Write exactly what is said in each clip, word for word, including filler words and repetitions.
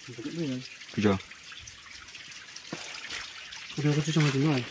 그죠? 우리 고추 좀 하지 마.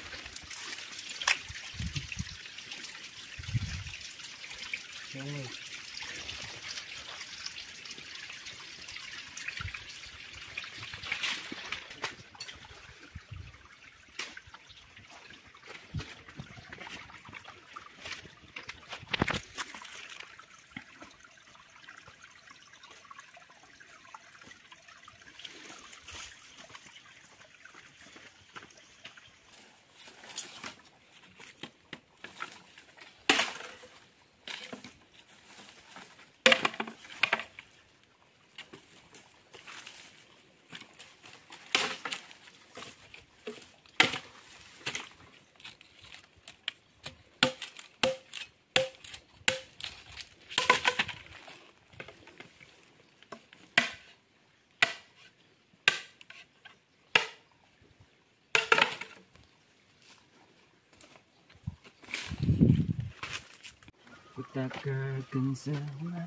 Kita akan semua.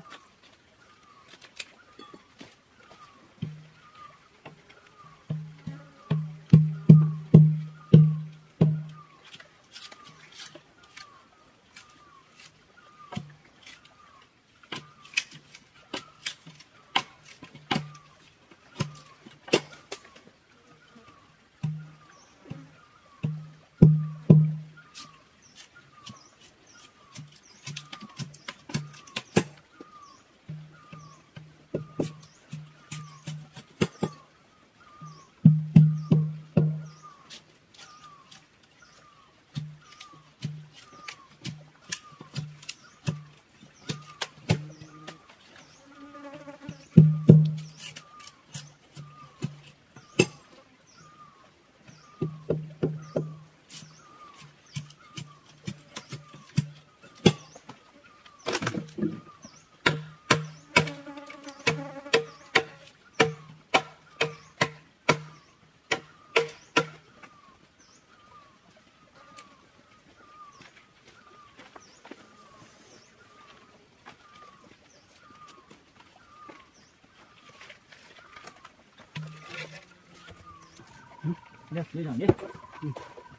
Ya, dia jangan dia. Hmm.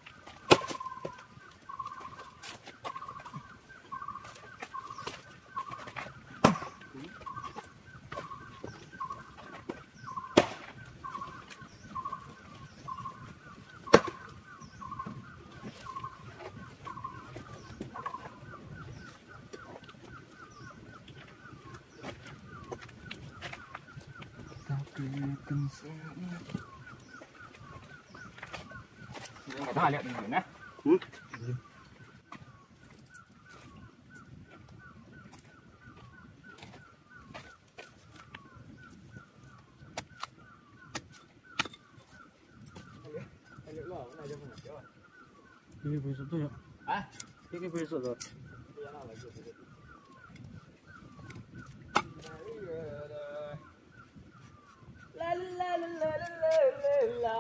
Người ta lihat ini nah. Hmm. Ini besok tuh ya? Ah, ini besok tuh. La la la la la la la.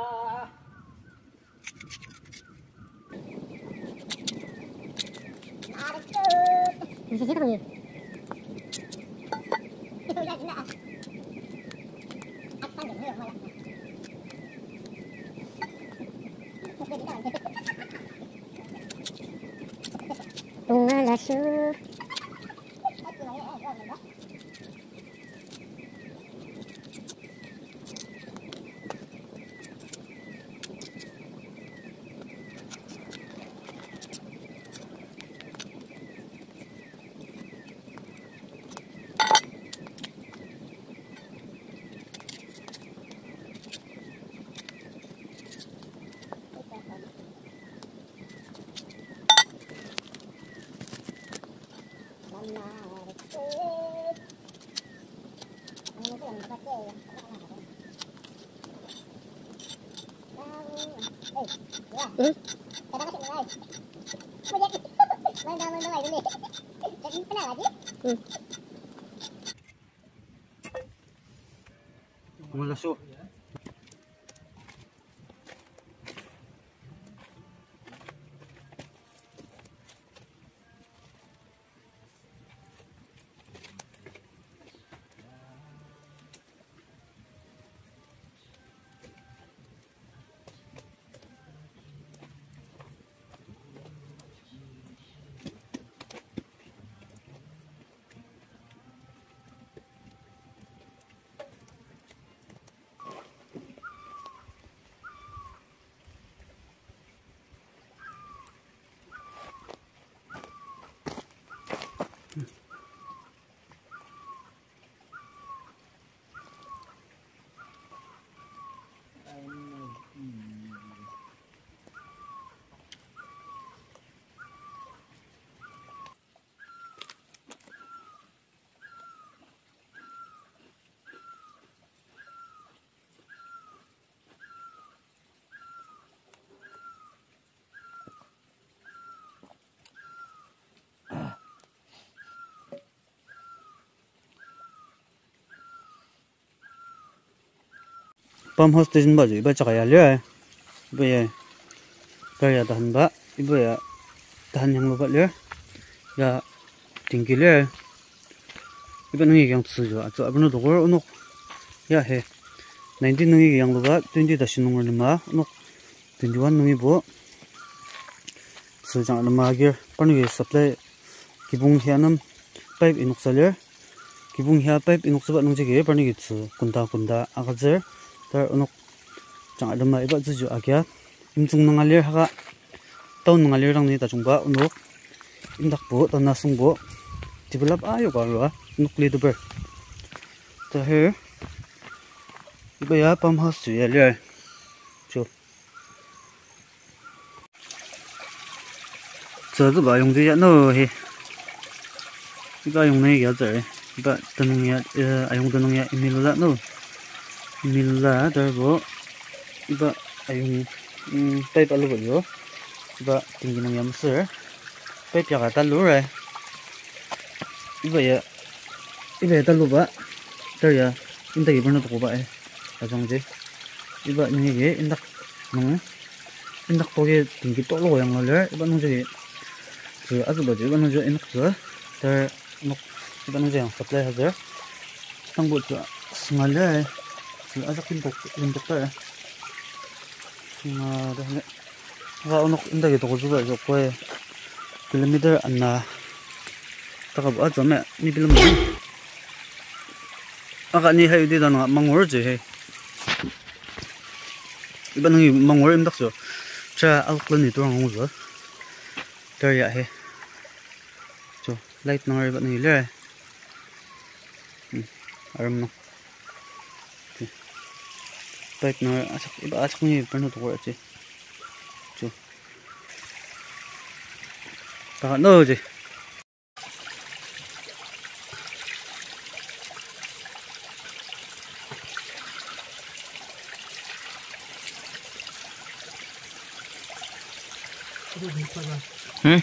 Bisa sih kamu ya? Bunga lasu. Hmm? Malaso. pump house station ba ju ba cha ya le ba ye ba ya dan ba iba ya dan yang ba le ya tingki le iba ngi yang tsu ju a zo abno do go no ya he nineteen ngi yang lo ba twenty da shin ngol ma no twenty-one ngi bo su jang na ma ge pan ge supply kibung hianam pipe inuk saler kibung hia pipe inuk sa ba nung jege pan ge tsu kunda kunda agazer tar unuk jang na ma iba zu ju agya imchung nang aler ha tau nang aler rang ni ta chung ba unuk imdak bo ta na sung bo develop ayo ka lo nuk le du ber ta he iba ya pump house ju ya le chu这这把用这些那嘿，一把用那个子，一把灯笼呀，呃，爱用灯笼呀，一米了那，一米了这不，一把爱用，嗯，带把路有，一把顶级农业么事，带表个带路嘞，一把也，一把带路吧，这呀，应该一般都多吧哎，这种子，一把那个应该农，应该多个顶级多路样了嘞，一把农这个。그 아주 뭐지 이거는 저 이녹스 더 녹 이거는 저 supply 하죠 상부터 스말레 그 아주 빈독 빈독다 아 근데 가 녹 인다게 도고 주가 저 거에 킬로미터 안나 다가 뭐 아점에 니 빌름 아까 니 해야 되잖아 망월지 해 이거는 망월 임닥죠 자 아웃런이 돌아온 거죠 더 야 해 light nang ribat ni le aram no light nang asak iba asak ni perno to ko ache chu ta no je 응?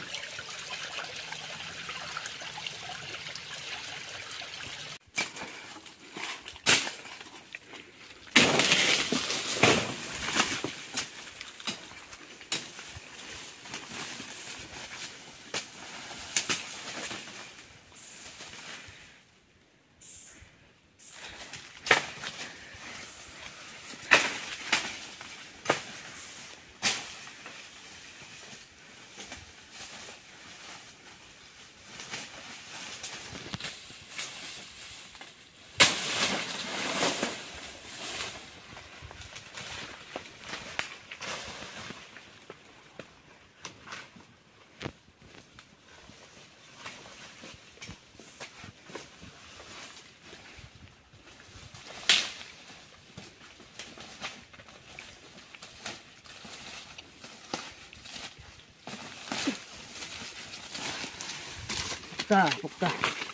볶다 볶다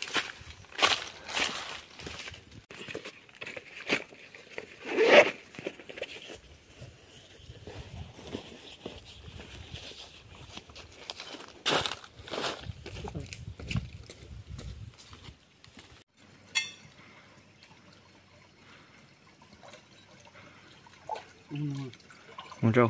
뭐죠?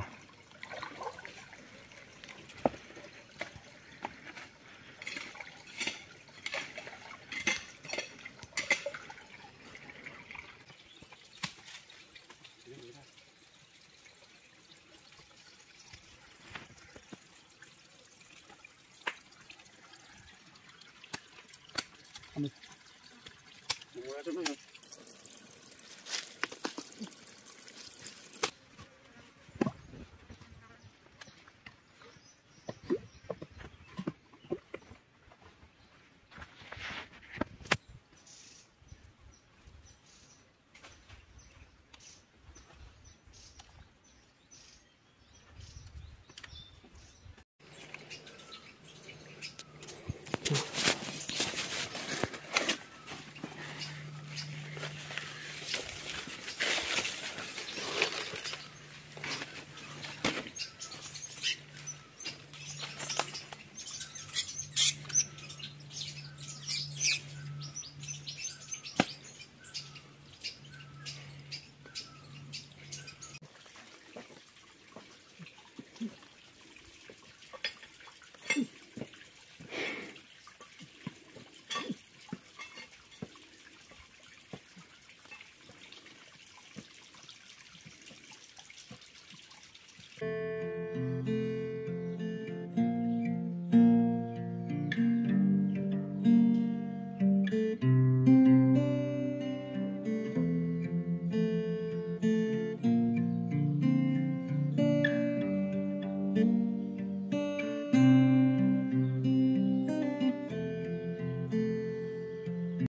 뭐야 좀